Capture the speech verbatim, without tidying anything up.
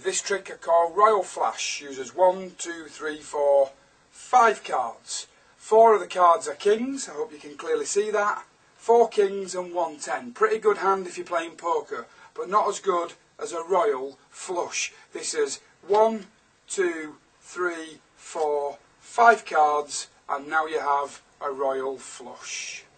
This trick I call Royal Flash. Uses one, two, three, four, five cards. Four of the cards are kings, I hope you can clearly see that. Four kings and one ten. Pretty good hand if you're playing poker, but not as good as a royal flush. This is one, two, three, four, five cards, and now you have a royal flush.